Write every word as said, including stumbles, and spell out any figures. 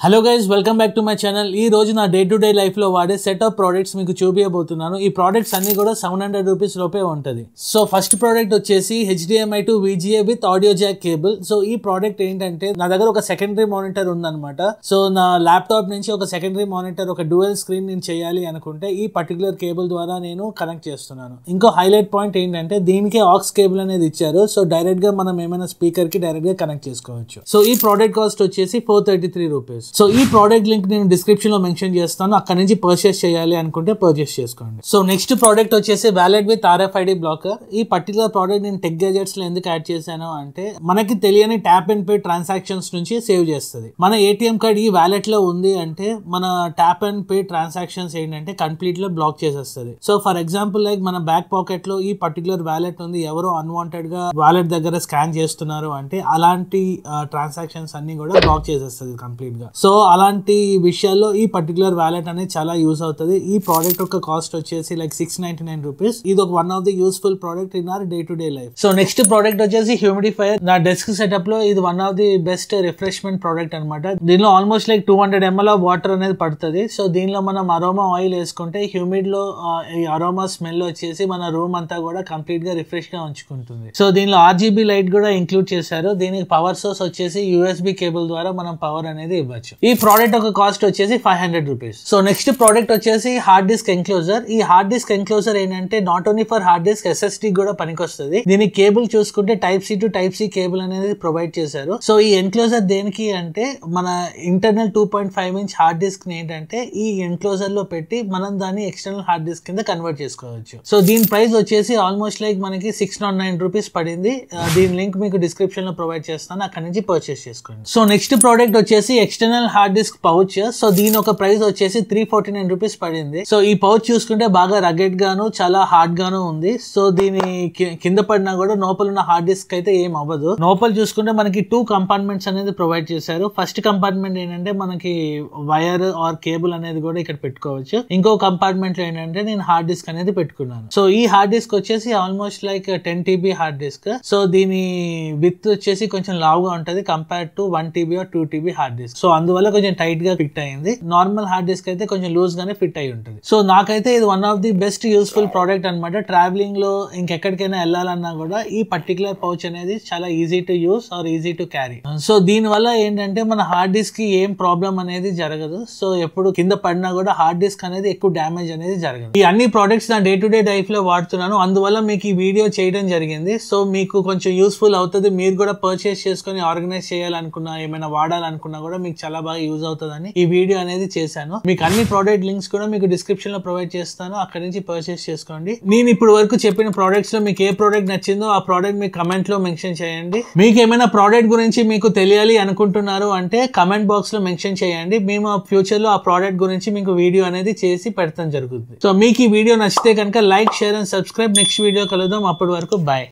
Hello guys, welcome back to my channel. ఈ రోజు నా డే టు డే లైఫ్ లో వాడే సెట్ ఆఫ్ ప్రోడక్ట్స్ మీకు చూపించబోతున్నాను. ఈ ప్రోడక్ట్స్ అన్ని కూడా సెవెన్ హండ్రెడ్ రూపీస్ లోపే ఉంటది. సో ఫస్ట్ ప్రోడక్ట్ వచ్చేసి HDMI to VGA with audio jack cable. So ఈ ప్రోడక్ట్ ఏంటంటే, నా దగ్గర ఒక సెకండరీ మానిటర్ ఉందన్నమాట. సో నా ల్యాప్టాప్ నుంచి ఒక సెకండరీ మానిటర్, ఒక డ్యూయల్ స్క్రీన్ నేను చేయాలి అనుకుంటే ఈ పర్టికులర్ కేబుల్ ద్వారా నేను కనెక్ట్ చేస్తున్నాను. ఇంకో హైలైట్ పాయింట్ ఏంటంటే, దీనికి ఆక్స్ కేబుల్ అనేది ఇచ్చారు. సో డైరెక్ట్ గా మనం ఏమైనా స్పీకర్ కి డైరెక్ట్ గా కనెక్ట్ చేసుకోవచ్చు. సో ఈ ప్రోడక్ట్ కాస్ట్ వచ్చేసి four thirty three rupees. So ఈ ప్రోడక్ట్ లింక్ నేను డిస్క్రిప్షన్ లో మెన్షన్ చేస్తాను. అక్కడ నుంచి పర్చేస్ చేయాలి అనుకుంటే పర్చేస్ చేసుకోండి. సో నెక్స్ట్ ప్రోడక్ట్ వచ్చేసి వ్యాలెట్ విత్ ఆర్ఎఫ్ఐడి బ్లాకర్. ఈ పర్టికులర్ ప్రోడక్ట్ నేను టెక్ గ్యాజెట్స్ లో ఎందుకు యాడ్ చేశాను అంటే, మనకి తెలియని ట్యాప్ అండ్ పే ట్రాన్సాక్షన్స్ నుంచి సేవ్ చేస్తుంది. మన ఏటీఎం కార్డ్ ఈ వ్యాలెట్ లో ఉంది అంటే మన ట్యాప్ అండ్ పే ట్రాన్సాక్షన్స్ ఏంటంటే కంప్లీట్ లో బ్లాక్ చేసేస్తుంది. సో ఫర్ ఎగ్జాంపుల్ లైక్ మన బ్యాక్ పాకెట్ లో ఈ పర్టికులర్ వ్యాలెట్ ఉంది, ఎవరో అన్వాంటెడ్ గా వ్యాలెట్ దగ్గర స్కాన్ చేస్తున్నారు అంటే అలాంటి ట్రాన్సాక్షన్స్ అన్ని కూడా బ్లాక్ చేసేస్తుంది కంప్లీట్ గా. సో అలాంటి విషయాల్లో ఈ పర్టికులర్ వ్యాలెట్ అనేది చాలా యూస్ అవుతుంది. ఈ ప్రోడక్ట్ యొక్క కాస్ట్ వచ్చేసి like six ninety nine rupees. ఇది ఒక one of the useful product in our day to day life. So next product వచ్చేసి హ్యూమిడిఫైయర్. నా డెస్క్ సెటప్ లో ఇది one of the best refreshment product అనమాట. దీనిలో almost like two hundred ML of water అనేది పడుతుంది. సో దీనిలో మనం అరోమా ఆయిల్ వేసుకుంటే హ్యూమిడ్ లో ఈ అరోమా స్మెల్ వచ్చేసి మన రూమ్ అంతా కూడా కంప్లీట్ గా రిఫ్రెష్ గా ఉంచుకుంటుంది. సో దీనిలో ఆర్జీబీ లైట్ కూడా ఇంక్లూడ్ చేశారు. దీనికి పవర్ సోర్స్ వచ్చేసి యూఎస్బి కేబుల్ ద్వారా మనం పవర్ అనేది ఇవ్వచ్చు. ఈ ప్రోడక్ట్ ఒక కాస్ట్ వచ్చేసి five hundred rupees. So next product వచ్చేసి హార్డ్ డిస్క్ ఎన్క్లోజర్. ఈ హార్డ్ డిస్క్ ఎన్క్లోజర్ ఏంటంటే not only for hard disk, SSD కూడా పనికొస్తుంది. దీని కేబుల్ చూసుకుంటే type C to type C cable అనేది ప్రొవైడ్ చేశారు. సో ఈ ఎన్క్లోజర్ దేనికి అంటే, మన internal two point five inch hard disk ని ఏంటంటే ఈ ఎన్క్లోజర్ లో పెట్టి మనం దాన్ని ఎక్స్టర్నల్ హార్డ్ డిస్క్ కింద కన్వర్ట్ చేసుకోవచ్చు. సో దీని ప్రైస్ వచ్చేసి ఆల్మోస్ట్ లైక్ మనకి సిక్స్ నాట్ నైన్ రూపీస్ పడింది. దీని లింక్ మీకు డిస్క్రిప్షన్ లో ప్రొవైడ్ చేస్తాను, అక్కడ నుంచి పర్చేస్ చేసుకోండి. సో నెక్స్ట్ ప్రోడక్ట్ వచ్చేసి external hard disk pouch. So దీని ఒక ప్రైస్ వచ్చేసి త్రీ ఫార్టీ నైన్ రూపీస్ పడింది. సో ఈ పౌచ్ చూసుకుంటే బాగా రగెడ్ గాను చాలా హార్డ్ గాను ఉంది. సో దీని కింద పడినా కూడా లోపల ఉన్న హార్డ్ డిస్క్ అయితే ఏం అవ్వదు. లోపల చూసుకుంటే మనకి టూ కంపార్ట్మెంట్స్ అనేది ప్రొవైడ్ చేశారు. ఫస్ట్ కంపార్ట్మెంట్ ఏంటంటే మనకి వైర్ ఆర్ కేబుల్ అనేది కూడా ఇక్కడ పెట్టుకోవచ్చు. ఇంకో కంపార్ట్మెంట్ లో ఏంటంటే నేను హార్డ్ డిస్క్ అనేది పెట్టుకున్నాను. సో ఈ హార్డ్ డిస్క్ వచ్చేసి almost like ten TB hard disk. So దీని విత్ వచ్చేసి కొంచెం లావుగా ఉంటది compare to one TB or two TB hard disk. So అందువల్ల కొంచెం టైట్ గా ఫిట్ అయింది. నార్మల్ హార్డ్ డిస్క్ అయితే కొంచెం లూజ్ గానే ఫిట్ అయి ఉంటుంది. సో నాకైతే ఇది one of the best useful product అనమాట. ట్రావెలింగ్ లో ఇంకెక్కడికైనా వెళ్ళాలన్నా కూడా ఈ పర్టికులర్ పౌచ్ అనేది చాలా easy to use or easy to carry. So దీని వల్ల ఏంటంటే మన హార్డ్ డిస్క్ కి ఏం ప్రాబ్లం అనేది జరగదు. సో ఎప్పుడు కింద పడినా కూడా హార్డ్ డిస్క్ అనేది ఎక్కువ డ్యామేజ్ అనేది జరగదు. ఈ అన్ని ప్రోడక్ట్స్ నా డే టు డే లైఫ్ లో వాడుతున్నాను, అందువల్ల మీకు ఈ వీడియో చేయడం జరిగింది. సో మీకు కొంచెం యూస్ఫుల్ అవుతుంది. మీరు కూడా పర్చేస్ చేసుకుని ఆర్గనైజ్ చేయాలనుకున్నా, ఏమైనా వాడాలనుకున్నా కూడా మీకు చాలా బాగా యూజ్ అవుతుందని ఈ వీడియో అనేది చేశాను. మీకు అన్ని ప్రోడక్ట్ లింక్స్ కూడా మీకు డిస్క్రిప్షన్ లో ప్రొవైడ్ చేస్తాను, అక్కడ నుంచి పర్చేస్ చేసుకోండి. నేను ఇప్పుడు వరకు చెప్పిన ప్రోడక్ట్స్ లో మీకు ఏ ప్రోడక్ట్ నచ్చిందో ఆ ప్రోడక్ట్ మీ కమెంట్ లో మెన్షన్ చేయండి. మీకు ఏమైనా ప్రోడక్ట్ గురించి మీకు తెలియాలి అనుకుంటున్నారు అంటే కమెంట్ బాక్స్ లో మెన్షన్ చేయండి. మేము ఫ్యూచర్ లో ఆ ప్రోడక్ట్ గురించి మీకు వీడియో అనేది చేసి పెడతాం జరుగుతుంది. సో మీకు ఈ వీడియో నచ్చితే కనుక like, share and subscribe. Next video కలుద్దాం. అప్పటి వరకు బాయ్.